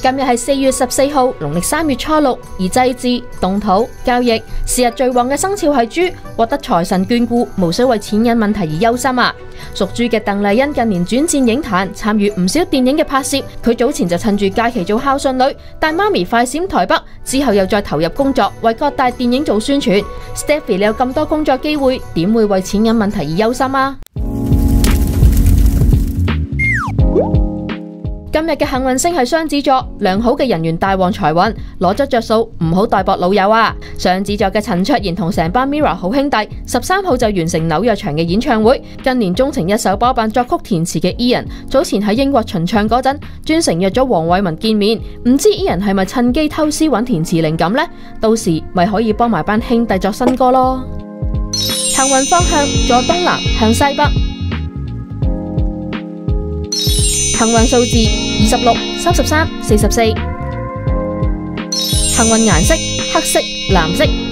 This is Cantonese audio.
今日係4月14號，農曆3月初6，而祭祀、動土、交易，是日最旺嘅生肖係豬，獲得財神眷顧，無需為錢銀問題而憂心啊！屬豬嘅鄧麗欣近年轉戰影壇，參與唔少電影嘅拍攝。佢早前就趁住假期做孝順女，帶媽咪快閃台北，之後又再投入工作，為各大電影做宣傳。Stephy， 你有咁多工作機會，點會為錢銀問題而憂心啊？今日嘅幸運星係雙子座，良好嘅人緣大旺財運，攞咗着數，唔好代薄老友啊！雙子座嘅陳卓賢同成班 Mirror 好兄弟，13號就完成紐約場嘅演唱會。近年鍾情一手包辦作曲填詞嘅 Ian， 早前喺英國巡唱嗰陣，專程約咗黃偉文見面，唔知 Ian 係咪趁機偷師揾填詞靈感呢？到時咪可以幫埋班兄弟作新歌咯。幸運方向左東南向西北。幸運數字26、33、44。幸運顏色黑色、藍色。